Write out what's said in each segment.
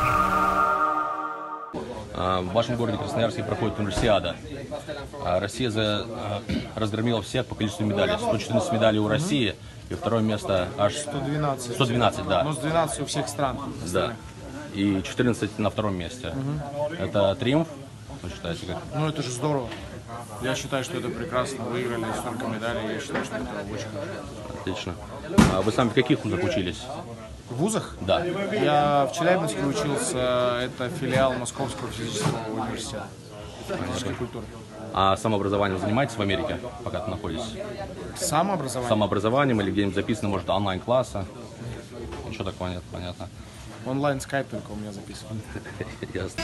В вашем городе Красноярске проходит универсиада. Россия разгромила всех по количеству медалей. 114 медалей у России, и второе место аж 112. 112, да. Но с 12 у всех стран. Да. И 14 на втором месте. Это триумф, вы считаете, как? Ну это же здорово. Я считаю, что это прекрасно. Выиграли столько медалей. Я считаю, что это очень хорошо. Отлично. Вы сами в каких вузах учились? В вузах? Да. Я в Челябинске учился. Это филиал Московского физического университета. Физической культуры. А самообразованием занимаетесь в Америке, пока ты находитесь? Самообразование? Самообразованием или где-нибудь записано, может, онлайн-класса? Ничего такого нет, понятно. Онлайн скайп только у меня записан. Ясно.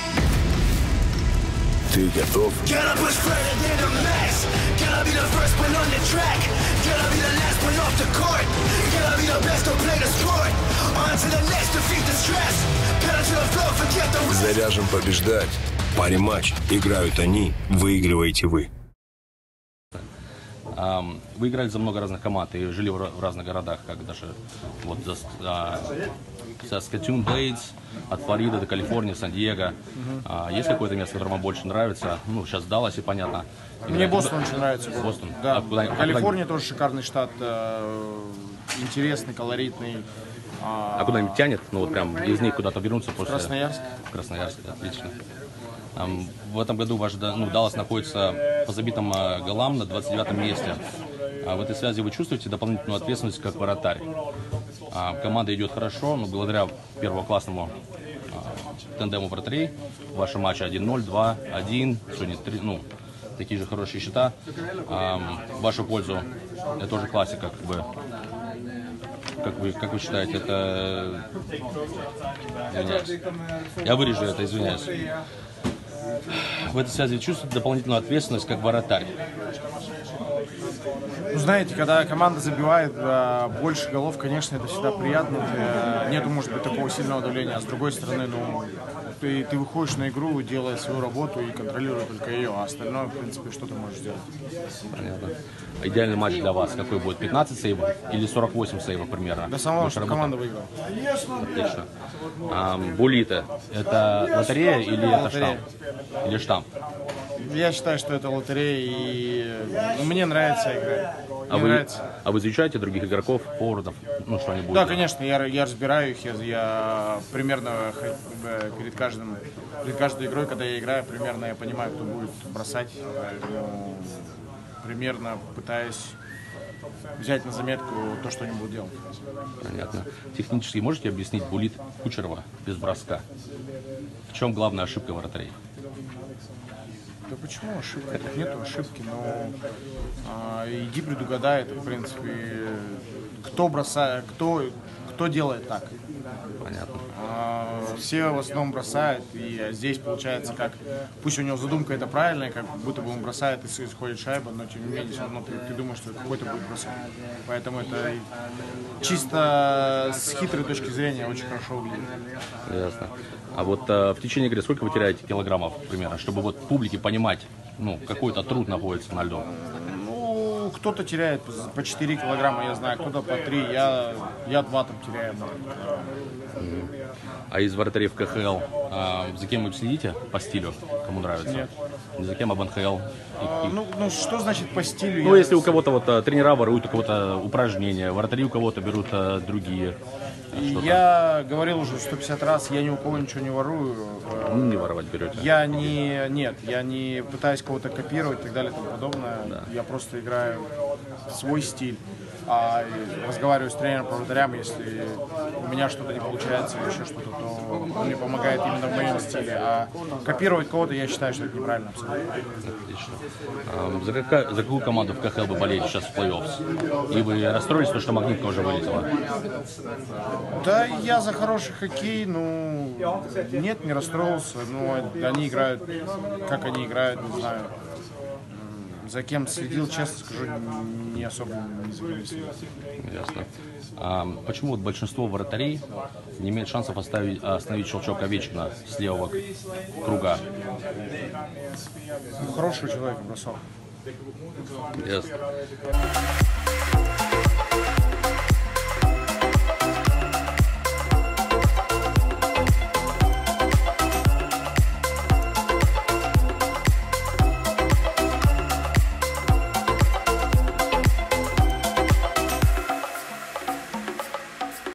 Ты готов? Заряжен побеждать. Пари-матч. Играют они, выигрываете вы. Вы играли за много разных команд и жили в разных городах, как даже вот Saskatoon Blades, от Флориды до Калифорнии, Сан-Диего. Есть какое-то место, которое вам больше нравится? Ну, сейчас Даллас, и понятно. Мне Бостон очень нравится. Бостон? Да. Калифорния тоже шикарный штат, интересный, колоритный. А куда-нибудь тянет? Ну вот прям из них куда-то вернуться после... Красноярск. Красноярск, отлично. В этом году ваш Даллас находится по забитым голам на 29-м месте. В этой связи вы чувствуете дополнительную ответственность как вратарь? Команда идет хорошо, но благодаря первоклассному тандему вратарей в вашем матче 1-0, 2-1, сегодня 3, ну, такие же хорошие счета. В вашу пользу это тоже классика, как бы. Как вы считаете, это... Извиняюсь. Я вырежу это, извиняюсь. В этой связи чувствуете дополнительную ответственность как вратарь? Ну, знаете, когда команда забивает больше голов, конечно, это всегда приятно. Нету, может быть, такого сильного давления. А с другой стороны, ну, ты выходишь на игру, делая свою работу и контролируя только ее, а остальное, в принципе, что ты можешь сделать. Понятно. Идеальный матч для вас какой будет? 15 сейвов или 48 сейвов примерно? До самого, чтобы команда выиграла. Отлично. Буллиты – это лотерея или это штамп? Или штамп? Я считаю, что это лотерея, и мне нравится играть. А вы изучаете других игроков, форвардов? Ну, что они будут? Да, конечно, я разбираю их, я примерно перед каждой игрой, когда я играю, примерно я понимаю, кто будет бросать. Примерно пытаюсь взять на заметку то, что они будут делать. Понятно. Технически можете объяснить буллит Кучерова без броска? В чем главная ошибка вратарей? Да почему ошибка? Тут нету ошибки, но иди предугадай, это в принципе кто бросает, кто делает так. Понятно. Все в основном бросают, и здесь получается как, пусть у него задумка это правильная, как будто бы он бросает и исходит шайба, но тем не менее все равно ты думаешь, что какой-то будет бросок. Поэтому это чисто с хитрой точки зрения очень хорошо выглядит. Ясно. А вот в течение игры сколько вы теряете килограммов примерно, чтобы вот публике понимать, ну, какой-то труд находится на льду? Ну, кто-то теряет по 4 килограмма, я знаю, кто-то по 3, я 2 там теряю. А из вратарей в КХЛ за кем вы следите по стилю, кому нравится? Нет. Не за кем, а в НХЛ? Ну, что значит по стилю? Ну, если у кого-то вот тренера воруют у кого-то упражнения, вратари у кого-то берут другие. Я говорил уже 150 раз, я ни у кого ничего не ворую. Не воровать берете? Я не пытаюсь кого-то копировать и так далее и тому подобное. Да. Я просто играю свой стиль. Разговариваю с тренером по вратарям, если у меня что-то не получается или еще что-то, то он мне помогает именно в моем стиле. А копировать кого-то, я считаю, что это неправильно абсолютно. Отлично. За какую команду в КХЛ вы болеете сейчас в плей-офф? И вы расстроились, потому что Магнитка уже вылетела? Да, я за хороший хоккей, ну, нет, не расстроился. Ну, они играют, как они играют, не знаю. За кем следил, честно скажу, не особо не за кем следил. Ясно. Почему вот большинство вратарей не имеет шансов остановить щелчок Овечкина с левого круга? Ну, хорошего человека бросок. Ясно.